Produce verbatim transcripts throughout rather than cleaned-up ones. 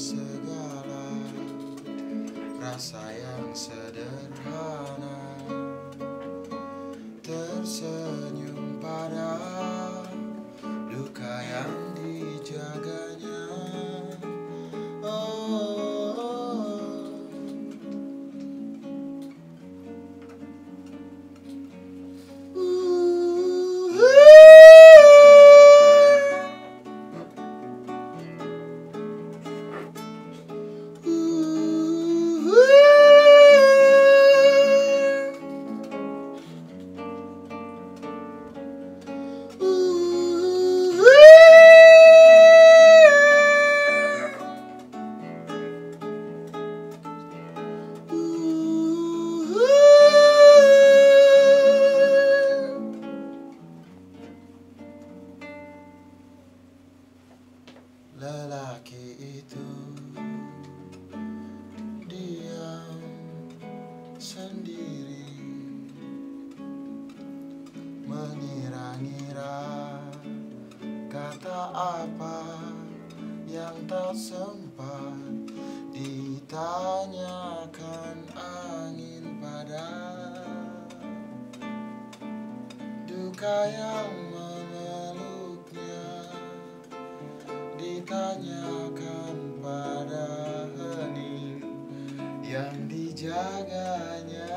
segala rasa yang sederhana, tersenyum pada duka yang dijaganya. Oh, lelaki itu diam sendiri, mengira-ngira kata apa yang tak sempat ditanyakan angin pada duka yang memeluknya, ditanyakan pada hening yang dijaganya,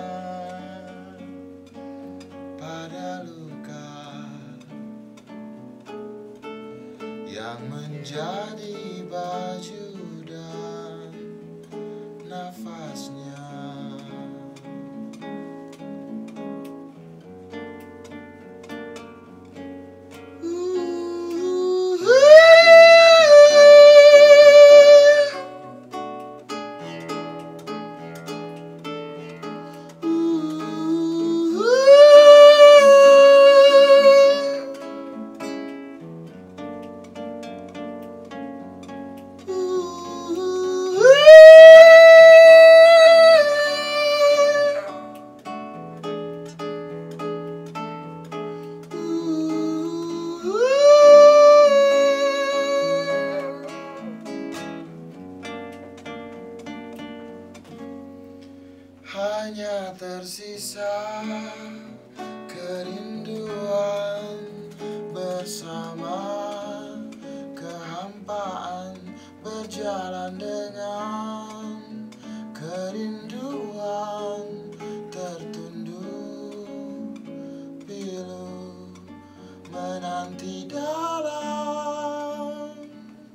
pada luka yang menjadi baju dan nafasnya. Hanya tersisa kerinduan bersama, kehampaan berjalan dengan kerinduan tertunduk, pilu menanti dalam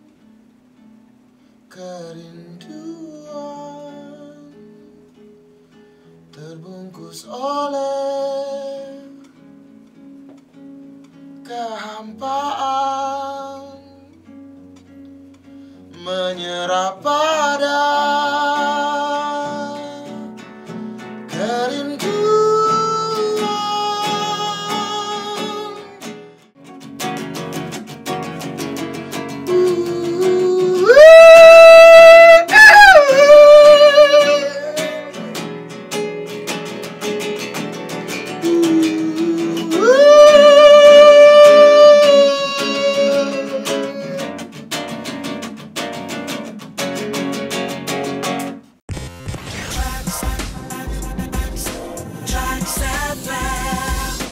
kerinduan, terbungkus oleh kehampaan, menyerah pada